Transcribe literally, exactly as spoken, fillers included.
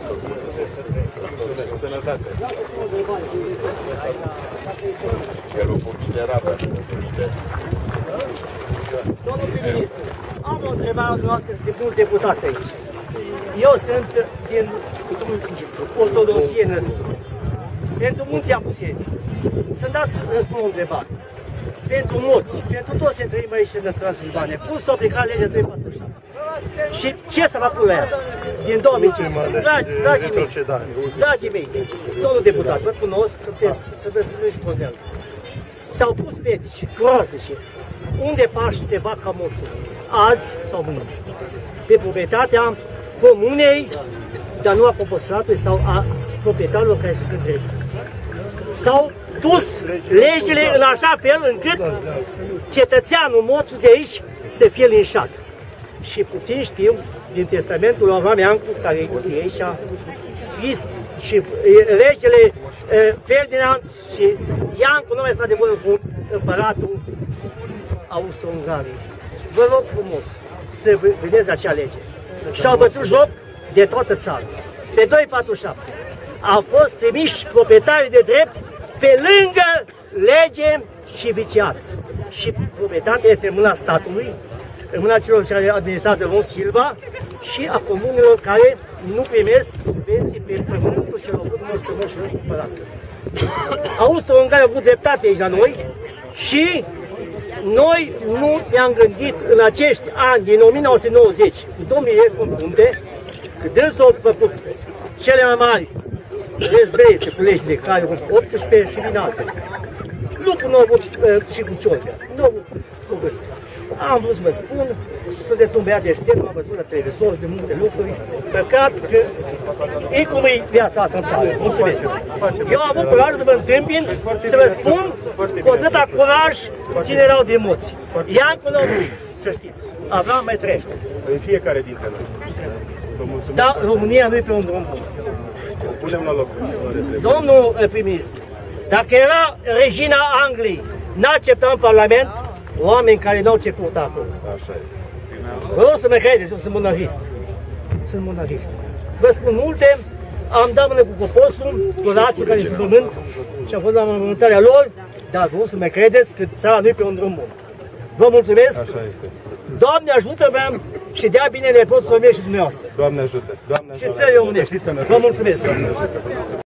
Sănătate. Domnul prim-ministru, am o întrebare noastră de mulți deputați aici. Eu sunt din ortodoxie născut. Pentru mulți apuseni. Să-mi dați răspuns o întrebare. Pentru moți, pentru toți se trăim aici în Transilvania, cum s-a aplicat legea trei patru șapte? Și ce s-a făcut la ea? Din două mii cinci. Dragi, dragii mei, dragii mei, domnul deputat, vă cunosc, sunteți, să vă spuneam. S-au pus petici groaznice. Unde pași te vaca morțului? Azi sau mâine? Pe proprietatea comunei, dar nu a compostatului sau a proprietarilor care se întreb. S-au dus legile în așa fel încât cetățeanul moțul de aici să fie linșat. Și puțin știu din testamentul lui Avram Iancu, care e aici scris, și regele Ferdinand și Iancu nu mai s-a adevărat cu împăratul Austro-Ungariei. Vă rog frumos să vedeți acea lege. Și-au bătut joc de toată țara. Pe doi patru șapte au fost trimiși proprietarii de drept pe lângă lege și viciați. Și proprietatea este în mâna statului, în mâna celor care administrează Ron Silva și a comunelor care nu primesc subvenții pe pământul și locul nostru și nu cumpărat. Austro-Ungaria a avut dreptate aici la noi și noi nu ne-am gândit în acești ani, din o mie nouă sute nouăzeci, cu domnul Iliescu în frunte, că dânsul au făcut cele mai mari răzbeițe cu legile care au fost optsprezece și din altele. Lucrul nu au avut uh, și cu Ciolbea, nu au avut cuvânt. Am vrut să vă spun, sunteți un băiat deștept, am văzut la televizor de multe lucruri, păcat că e cum e viața asta în țară. Mulțumesc! Eu am avut curaj să vă întâmpin, să vă spun cu atâta curaj ține erau de emoții. Iancu nu a murit, să știți. Avram mai trăiește. În fiecare dintre noi. Dar România nu e pe un drum bun. Punem la loc. Domnul prim-ministru, dacă era regina Angliei, n-accepta în Parlament oameni care n-au ce căuta acolo. Așa este. Vă rog să mă credeți, eu sunt monarhist. Sunt monarhist. Vă spun multe, am dat mână cu poposul, cu rații care sunt pământ și am fost la mormântarea lor, dar vă rog să mă credeți că țara nu e pe un drum bun. Vă mulțumesc! Așa este. Doamne ajută-mă și dea bine nepoților mei și dumneavoastră. Doamne ajută! Doamne ajută! Și țării românești. Vă mulțumesc!